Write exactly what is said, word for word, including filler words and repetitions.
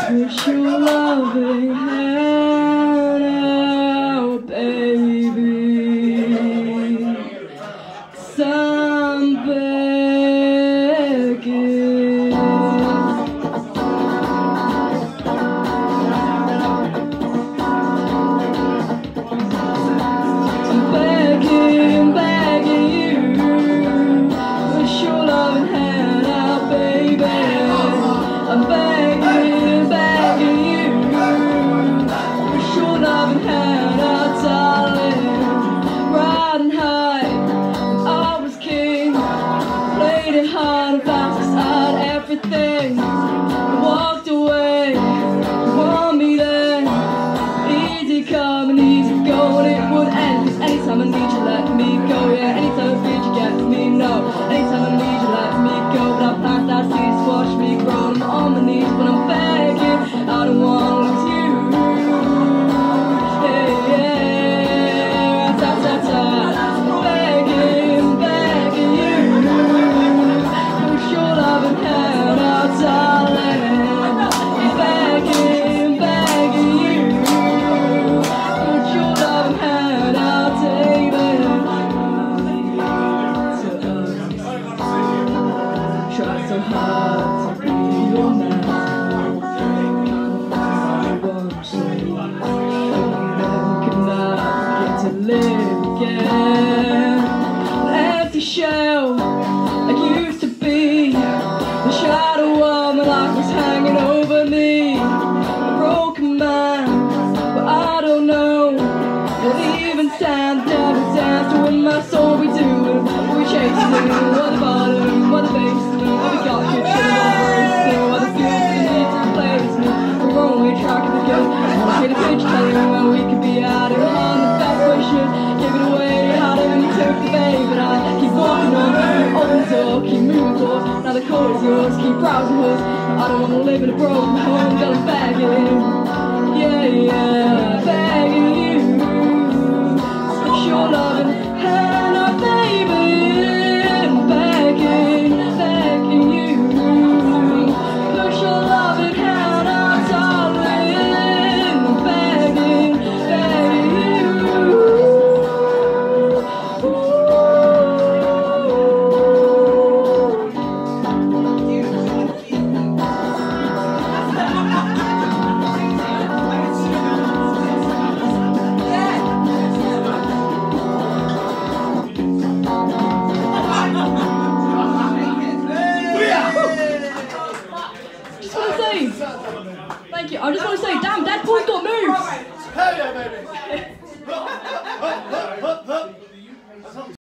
Push your loving hand out, baby, 'cause I'm begging. I'm begging, begging you, push your loving hand out, baby. I'm begging, begging you, push your loving hand out, darling. Riding high, when I was king, played it hard and fast 'cause I had everything. I walked away, you want me then, easy come and easy go, and it would end. 'Cause anytime I need you, let me go, yeah. Anytime I need you, get me, no. Anytime I need you, let me go. But I plant that seeds, watch me grow. I'm on my knees when I'm begging, I don't wanna lose you. Yeah, yeah, ta ta ta. Begging, begging you, push your loving hand out, darling. I'm begging, begging you, push your loving hand out, David. Try so hard to be your man. I won't say you can not get to live again. An empty shell I used to be, the shadow of my life was hanging over me. A broken man, but I don't know. You'll even stand there and dance to win my soul. We do it, we chasing it. What the bottom, what the basement, what we got good shit all racing. What the fuel we need to replace me. We're only tracking the good. I wanna get a picture telling you where we could be out here on the best wishes. Give it away, how did you took the bait? But I keep walking on, open door, keep moving forward. Now the call is yours, keep browsing hoods. I don't wanna live in a broken home, got a begging. Yeah, yeah, begging you, push your loving hand out, baby. I'm begging, begging you, push your loving hand out, darling. I'm begging, begging you. Just want to say, thank you. I just want to say, damn, Deadpool's got moves.